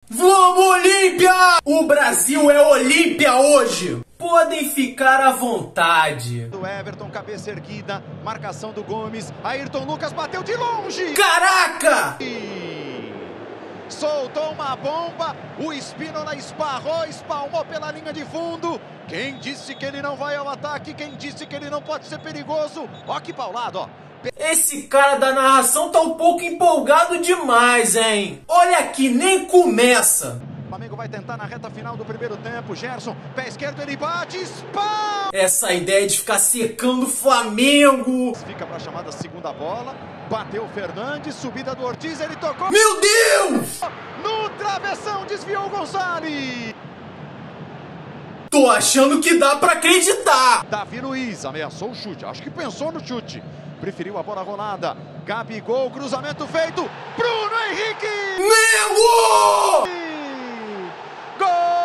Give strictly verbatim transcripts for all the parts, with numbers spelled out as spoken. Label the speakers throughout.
Speaker 1: Vamos, Olímpia! O Brasil é Olímpia hoje! Podem ficar à vontade.
Speaker 2: Do Everton, cabeça erguida, marcação do Gomes. Ayrton Lucas bateu de longe.
Speaker 1: Caraca!
Speaker 2: E... soltou uma bomba. O Spínola esparrou, espalmou pela linha de fundo. Quem disse que ele não vai ao ataque? Quem disse que ele não pode ser perigoso? Ó que paulado, ó.
Speaker 1: Esse cara da narração tá um pouco empolgado demais, hein? Olha aqui, nem começa.
Speaker 2: O Flamengo vai tentar na reta final do primeiro tempo. Gerson, pé esquerdo, ele bate, espalma!
Speaker 1: Essa ideia de ficar secando o Flamengo.
Speaker 2: Fica para a chamada segunda bola. Bateu o Fernandes, subida do Ortiz, ele tocou.
Speaker 1: Meu Deus!
Speaker 2: No travessão, desviou o Gonçalves.
Speaker 1: Tô achando que dá pra acreditar.
Speaker 2: Davi Luiz ameaçou o chute, acho que pensou no chute. Preferiu a bola rolada. Gabigol, cruzamento feito. Bruno Henrique!
Speaker 1: Mengo!
Speaker 2: Gol!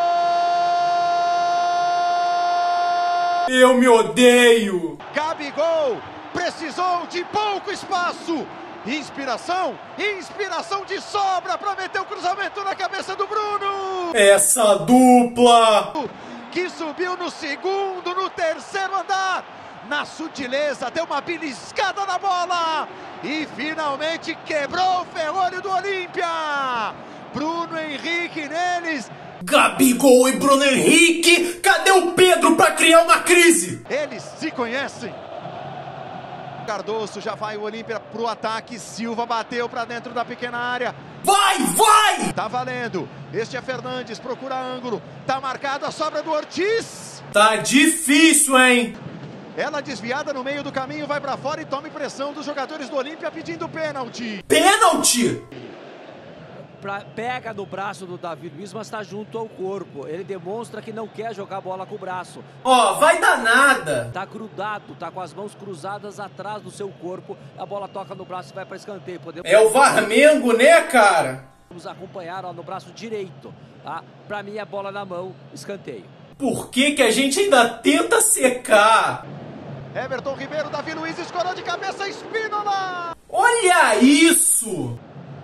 Speaker 1: Eu me odeio.
Speaker 2: Gabigol precisou de pouco espaço. Inspiração, inspiração de sobra para meter o cruzamento na cabeça do Bruno.
Speaker 1: Essa dupla
Speaker 2: que subiu no segundo, no terceiro andar. Na sutileza, deu uma beliscada na bola e finalmente quebrou o ferrolho do Olímpia. Bruno Henrique neles.
Speaker 1: Gabigol e Bruno Henrique, cadê o Pedro pra criar uma crise?
Speaker 2: Eles se conhecem. Cardoso, já vai o Olímpia pro ataque. Silva bateu pra dentro da pequena área.
Speaker 1: Vai, vai!
Speaker 2: Tá valendo. Este é Fernandes, procura ângulo. Tá marcado a sobra do Ortiz.
Speaker 1: Tá difícil, hein?
Speaker 2: Ela desviada no meio do caminho, vai pra fora e toma pressão dos jogadores do Olímpia pedindo pênalti.
Speaker 1: Pênalti?
Speaker 3: Pra, pega no braço do Davi Luiz, mas tá junto ao corpo. Ele demonstra que não quer jogar bola com o braço.
Speaker 1: Ó, oh, vai dar nada.
Speaker 3: Tá grudado, tá com as mãos cruzadas atrás do seu corpo. A bola toca no braço e vai pra escanteio. Podemos...
Speaker 1: É o Varmengo, né, cara?
Speaker 3: Vamos acompanhar, ó, no braço direito, tá? Pra mim, a bola na mão, escanteio.
Speaker 1: Por que que a gente ainda tenta secar?
Speaker 2: Everton Ribeiro, Davi Luiz escorou de cabeça, Spínola!
Speaker 1: Olha isso!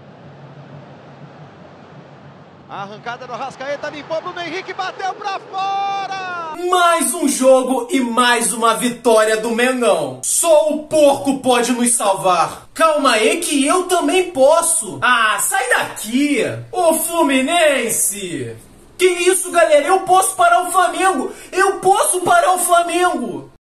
Speaker 2: A arrancada do Arrascaeta limpou, Bruno Henrique bateu pra fora!
Speaker 1: Mais um jogo e mais uma vitória do Mengão. Só o porco pode nos salvar. Calma aí que eu também posso. Ah, sai daqui! Ô Fluminense! Que isso, galera? Eu posso parar o Flamengo! Eu posso parar o Flamengo!